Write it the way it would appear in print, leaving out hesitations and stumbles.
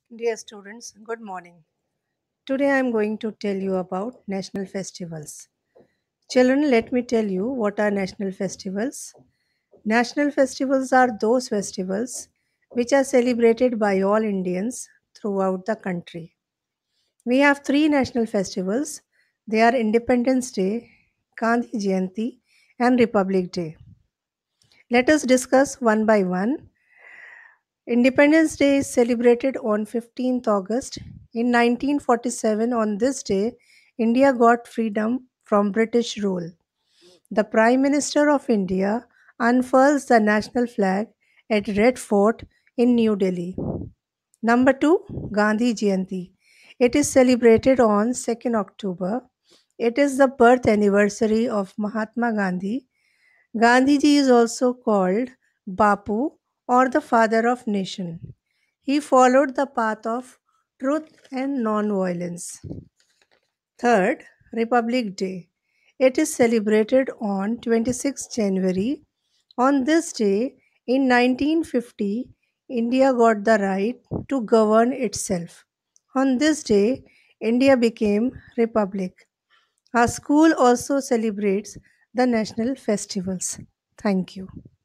Dear students, good morning. Today I am going to tell you about national festivals. Children, let me tell you what are national festivals. National festivals are those festivals which are celebrated by all Indians throughout the country. We have three national festivals. They are Independence Day, Gandhi Jayanti, and Republic Day. Let us discuss one by one. Independence Day is celebrated on 15th August. In 1947, on this day, India got freedom from British rule. The Prime Minister of India unfurls the national flag at Red Fort in New Delhi. Number 2, Gandhi Jayanti. It is celebrated on 2nd October. It is the birth anniversary of Mahatma Gandhi. Gandhiji is also called Bapu or the father of nation. He followed the path of truth and non-violence. Third, Republic Day. It is celebrated on 26 January. On this day, in 1950, India got the right to govern itself. On this day, India became republic. Our school also celebrates the national festivals. Thank you.